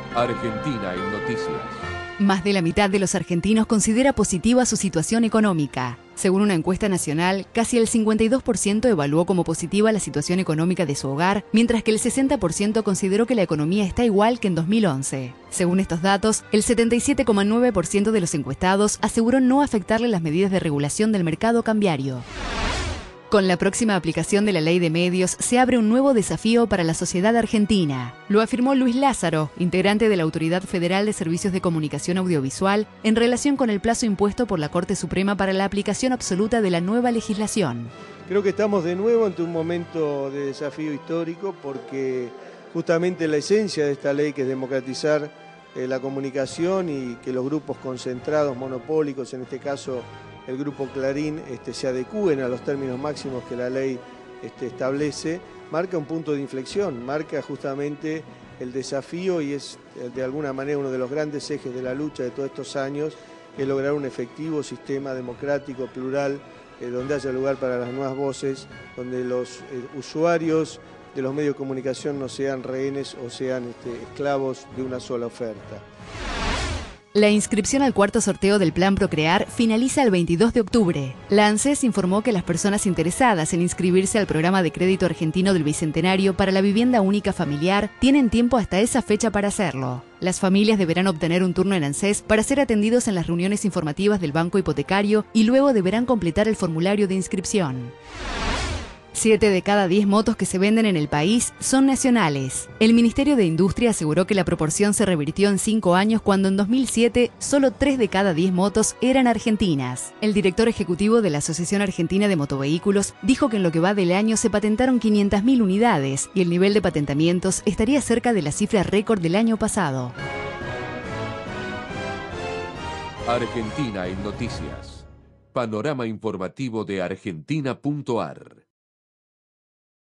Argentina en Noticias. Más de la mitad de los argentinos considera positiva su situación económica. Según una encuesta nacional, casi el 52% evaluó como positiva la situación económica de su hogar, mientras que el 60% consideró que la economía está igual que en 2011. Según estos datos, el 77,9% de los encuestados aseguró no afectarle las medidas de regulación del mercado cambiario. Con la próxima aplicación de la Ley de Medios se abre un nuevo desafío para la sociedad argentina. Lo afirmó Luis Lázaro, integrante de la Autoridad Federal de Servicios de Comunicación Audiovisual, en relación con el plazo impuesto por la Corte Suprema para la aplicación absoluta de la nueva legislación. Creo que estamos de nuevo ante un momento de desafío histórico porque justamente la esencia de esta ley, que es democratizar la comunicación y que los grupos concentrados, monopólicos, en este caso el Grupo Clarín, se adecúen a los términos máximos que la ley establece, marca un punto de inflexión, marca justamente el desafío y es de alguna manera uno de los grandes ejes de la lucha de todos estos años, que es lograr un efectivo sistema democrático, plural, donde haya lugar para las nuevas voces, donde los usuarios de los medios de comunicación no sean rehenes o sean esclavos de una sola oferta. La inscripción al cuarto sorteo del Plan Procrear finaliza el 22 de octubre. La ANSES informó que las personas interesadas en inscribirse al programa de crédito argentino del Bicentenario para la vivienda única familiar tienen tiempo hasta esa fecha para hacerlo. Las familias deberán obtener un turno en ANSES para ser atendidos en las reuniones informativas del banco hipotecario y luego deberán completar el formulario de inscripción. 7 de cada 10 motos que se venden en el país son nacionales. El Ministerio de Industria aseguró que la proporción se revirtió en 5 años cuando en 2007 solo 3 de cada 10 motos eran argentinas. El director ejecutivo de la Asociación Argentina de Motovehículos dijo que en lo que va del año se patentaron 500.000 unidades y el nivel de patentamientos estaría cerca de la cifra récord del año pasado. Argentina en Noticias. Panorama informativo de Argentina.ar.